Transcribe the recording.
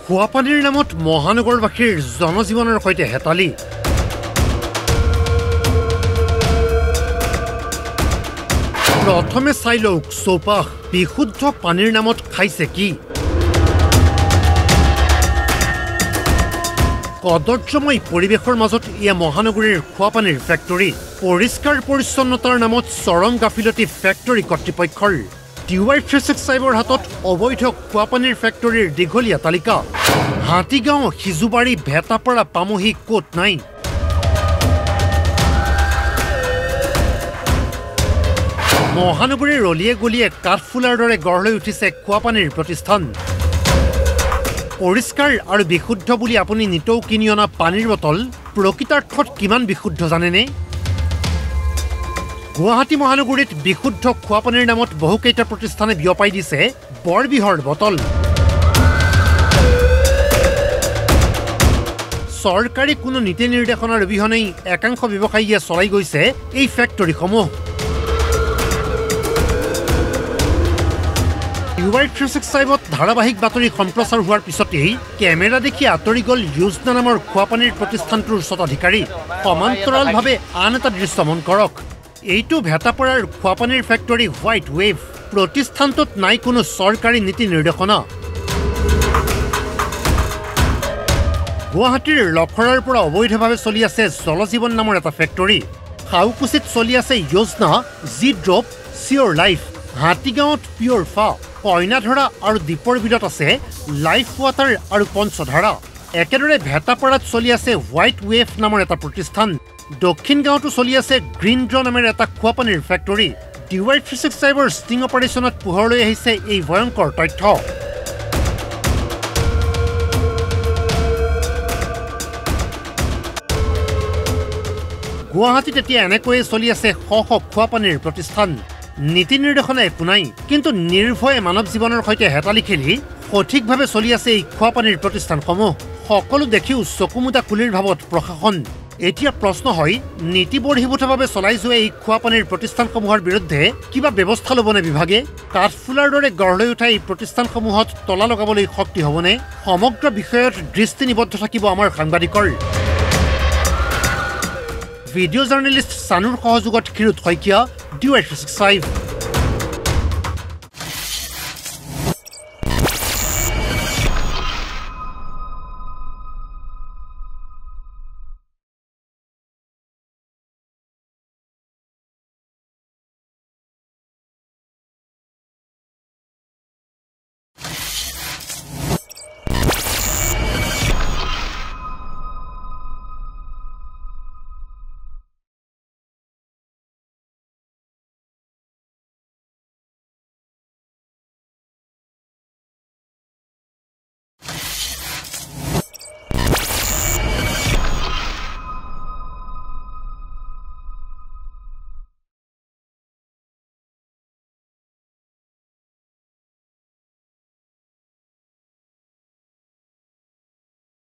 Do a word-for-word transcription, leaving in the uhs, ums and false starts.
খোৱাপানীৰ নামত মহানগৰবাসীৰ জনজীৱনৰ সৈতে হেতালি প্ৰথমে চাই লওক চৌপাশ বিশুদ্ধ পানীৰ নামত খাইছে কি কদৰ্যময় পৰিৱেশৰ মাজত ইয়া মহানগৰীৰ খোৱাপানীৰ ফেক্টৰী পৰিষ্কাৰ পৰিচ্ছন্নতাৰ নামত চৰম গাফিলতি ফেক্টৰী কৰ্তৃপক্ষৰ টিৱাই থ্ৰী ছিক্সটি ফাইভৰ হাতত অবৈধ খোৱাপানীৰ ফেক্টৰীৰ দীঘলীয়া তালিকা হাতীগাঁও সিজুবাৰী ভেটাপাৰা পামহি কোট নাই মহানগৰীৰ ৰলিয়ে গলিয়ে কাঠফুলাৰ দৰে গঢ় লৈ উঠিছে খোৱাপানীৰ প্ৰতিষ্ঠান পৰিষ্কাৰ আৰু বিশুদ্ধ বুলি আপুনি নিতৌ কিনি অনা পানীৰ বটল প্ৰকৃতাৰ্থত কিমান বিশুদ্ধ জানেনে গুৱাহাটী মহানগৰীত বিশুদ্ধ খোৱাপানীৰ নামত বহুকেইটা প্ৰতিষ্ঠানে বিয়পাই দিছে বৰবিহৰ বটল চৰকাৰী কোনো নীতি নিৰ্দেশনাৰ অবিহনেই একাংশ ব্যৱসায়ীয়ে চলাই গৈছে এই ফেক্টৰীসমূহ টিৱাই থ্ৰী ছিক্সটি ফাইভত ধাৰাবাহিক বাতৰি সম্প্ৰচাৰ হোৱাৰ পিছতেই কেমেৰা দেখি আঁতৰি গ'ল যোজনা নামৰ খোৱাপানীৰ প্ৰতিষ্ঠানটোৰ স্বত্বাধিকাৰী সমান্তৰালভাৱে আন এটা দৃশ্য মন কৰক এইটো ভেটাপাৰাৰ খোৱাপানীৰ ফেক্টৰী হোৱাইট ৱেভ প্ৰতিষ্ঠানটোত নাই কোনো চৰকাৰী নীতি নিৰ্দেশনা গুৱাহাটীৰ লখৰাৰ পৰা অবৈধভাৱে চলি আছে জলজীৱন নামৰ এটা ফেক্টৰী খাউকুচিত চলি আছে যোজনা জি ড্ৰপ চিয়ৰ লাইফ হাতীগাঁৱত পিয়ৰ ফা কইনাধৰা আৰু দীপৰ বিলত আছে লাইফ ৱাটাৰ আৰু পঞ্চধাৰা একেদৰে ভেটাপাৰাত চলি আছে হোৱাইট ৱেভ নামৰ এটা প্ৰতিষ্ঠান দক্ষিণ গাঁৱতো চলি আছে গ্ৰীণ ড্ৰ নামৰ এটা খোৱাপানীৰ ফেক্টৰী টিৱাই থ্ৰী ছিক্সটি ফাইভৰ ষ্টিং অপাৰেশ্যনত পোহৰলৈ আহিছে এই ভয়ংকৰ তথ্য গুৱাহাটীত এতিয়া এনেকৈয়ে চলি আছে শ শ খোৱাপানীৰ প্ৰতিষ্ঠান নীতি নিৰ্দেশনা একো নাই কিন্তু নিৰ্ভয়ে মানৱ জীৱনৰ সৈতে হেতালি খেলি সঠিকভাৱে চলি আছে এই খোৱাপানীৰ প্ৰতিষ্ঠানসমূহ সকলো দেখিও চকুমুটা কুলিৰ ভাৱত প্ৰশাসন এতিয়া প্ৰশ্ন হয় নীতি বৰ্হিভূতভাৱে চলাই যোৱা এই খোৱাপানীৰ প্ৰতিষ্ঠানসমূহৰ বিৰুদ্ধে কিবা ব্যৱস্থা ল'বনে বিভাগে কাঠফুলাৰ দৰে গঢ় লৈ উঠা এই প্ৰতিষ্ঠানসমূহত তলা লগাবলৈ শক্তি হ'বনে সমগ্ৰ বিষয়ত দৃষ্টি নিবদ্ধ থাকিব আমাৰ সাংবাদিকৰ ভিডিঅ' জাৰ্নেলিষ্ট চানুৰ সহযোগত Kshirod Saikia T Y three sixty five